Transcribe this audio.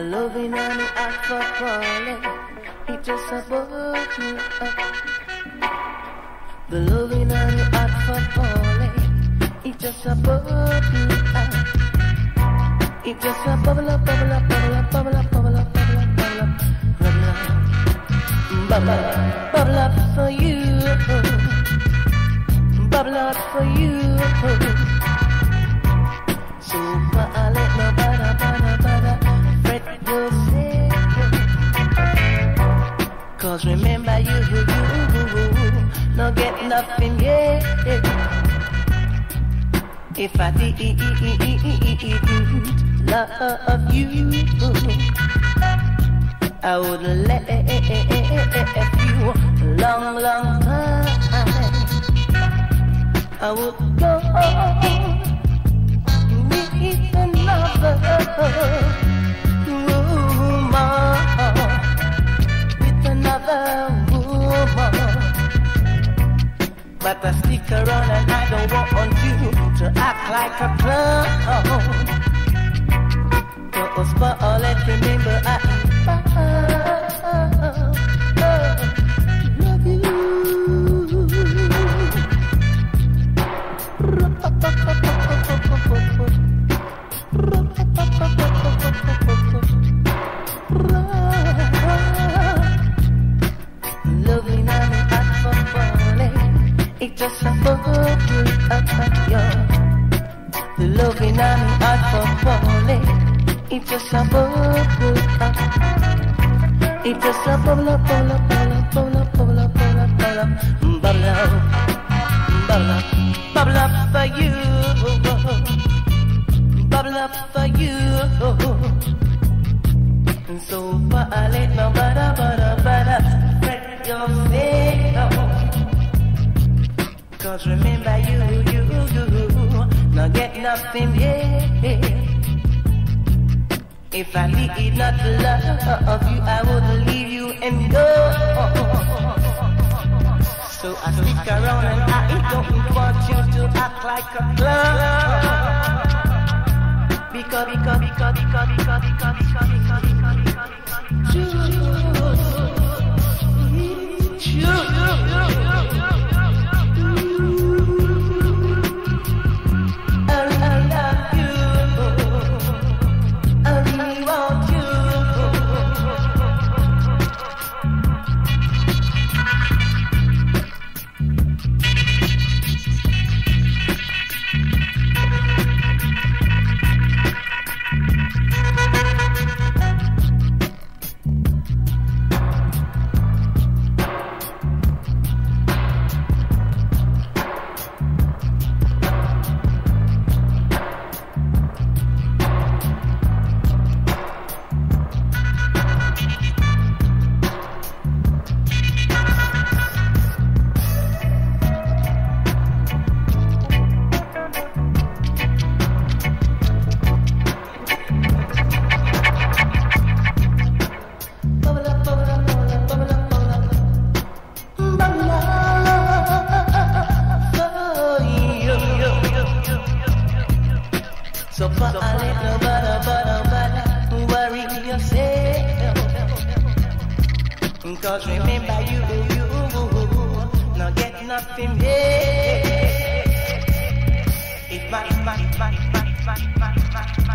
loving and act for falling, it just a bubble up. The loving and act for falling, it just a bubble up. It just a bubble up, bubble up, bubble up, bubble up, bubble up, bubble up, bubble up, bubble up, bubble up, bubble up for you, bubble up for you. So let no bother, fret yourself. 'Cause remember you no get nothing yet. If I didn't love you, I would let you long time. I would go with another woman, with another woman. But I stick around and I don't want you to act like a clown. Cause for all that remember I love you. Loving and act for falling, it just a bubble up, yeah. The loving and act for falling, it just a bubble up. It just a bubble up, bubble up, bubble up, bubble up, bubble up, bubble up, bubble up, bubble up, bubble up, bubble up for you, bubble up for you. And so let no bother, fret yourself. 'Cause remember you not get nothing yet. If I did not love you, I would leave you and go. So I stick around and I don't want you to act like a clown. Because worry yourself. 'Cause remember you not get nothing yet. If my